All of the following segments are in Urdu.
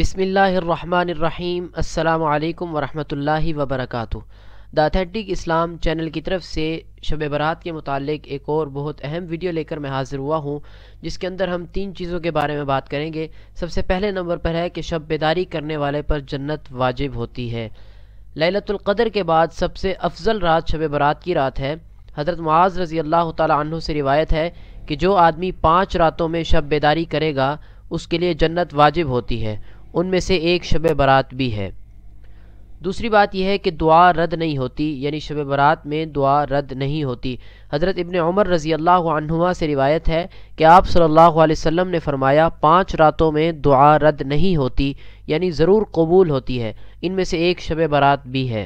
بسم اللہ الرحمن الرحیم۔ السلام علیکم ورحمۃ اللہ وبرکاتہ۔ دا اتھینٹک اسلام چینل کی طرف سے شب برات کے متعلق ایک اور بہت اہم ویڈیو لے کر میں حاضر ہوا ہوں، جس کے اندر ہم 3 چیزوں کے بارے میں بات کریں گے۔ سب سے پہلے نمبر پر ہے کہ شب بیداری کرنے والے پر جنت واجب ہوتی ہے۔ لیلۃ القدر کے بعد سب سے افضل رات شب برات کی رات ہے۔ حضرت معاذ رضی اللہ تعالی عنہ سے روایت ہے کہ جو آدمی 5 راتوں میں شب بیداری کرے گا اس کے لیے جنت واجب ہوتی ہے، ان میں سے ایک شب برات بھی ہے۔ دوسری بات یہ ہے کہ دعا رد نہیں ہوتی، یعنی شب برات میں دعا رد نہیں ہوتی۔ حضرت ابن عمر رضی اللہ عنہما سے روایت ہے کہ آپ صلی اللہ علیہ وسلم نے فرمایا 5 راتوں میں دعا رد نہیں ہوتی، یعنی ضرور قبول ہوتی ہے، ان میں سے ایک شب برات بھی ہے۔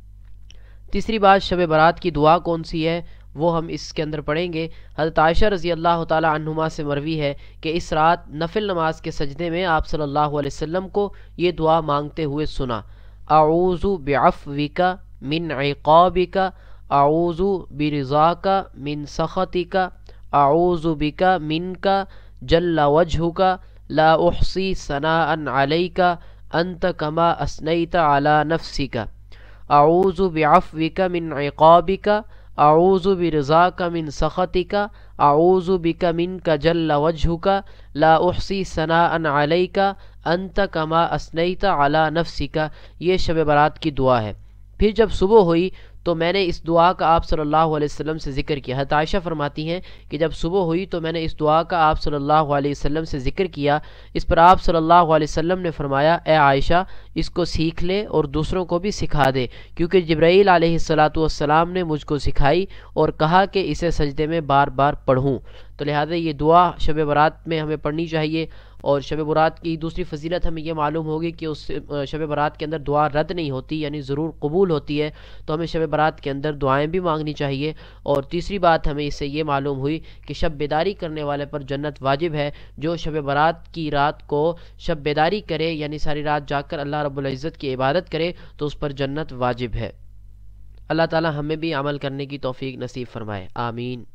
تیسری بات، شب برات کی دعا کون سی ہے وہ ہم اس کے اندر پڑھیں گے۔ حضرت عائشہ رضی اللہ تعالی عنہما سے مروی ہے کہ اس رات نفل نماز کے سجدے میں آپ صلی اللہ علیہ وسلم کو یہ دعا مانگتے ہوئے سنا: اعوذ بعفوک من عقابک، اعوذ برضاک من سخطک، اعوذ بک منک جل وجہک، لا احصی ثناء علیک انت کما اثنیت علی نفسک، اعوذ بعفوک من عقابک، اعوذ برضاک من سخطک، اعوذ بک منک جل وجہک، لا احصی ثناء علیک انت کما اثنیت علی نفسک۔ یہ شب برات کی دعا ہے۔ پھر جب صبح ہوئی تو میں نے اس دعا کا آپ صلی اللہ علیہ وسلم سے ذکر کیا۔ حضرت عائشہ فرماتی ہیں کہ جب صبح ہوئی تو میں نے اس دعا کا آپ صلی اللہ علیہ وسلم سے ذکر کیا۔ اس پر آپ صلی اللہ علیہ وسلم نے فرمایا: اے عائشہ، اس کو سیکھ لے اور دوسروں کو بھی سکھا دے، کیونکہ جبرائیل علیہ السلام نے مجھ کو سکھائی اور کہا کہ اسے سجدے میں بار بار پڑھوں۔ تو لہٰذا یہ دعا شب برات میں ہمیں پڑھنی چاہیے۔ اور شب برات کی دوسری فضیلت ہمیں یہ معلوم ہوگی کہ اس شب برات کے اندر دعا رد نہیں ہوتی، یعنی ضرور قبول ہوتی ہے، تو ہمیں شب برات کے اندر دعائیں بھی مانگنی چاہیے۔ اور تیسری بات ہمیں اس سے یہ معلوم ہوئی کہ شب بیداری کرنے والے پر جنت واجب ہے۔ جو شب برات کی رات کو شب بیداری کرے، یعنی ساری رات جاگ کر اللہ رب العزت کی عبادت کرے، تو اس پر جنت واجب ہے۔ اللہ تعالی ہمیں بھی عمل کرنے کی توفیق نصیب فرمائے، آمین۔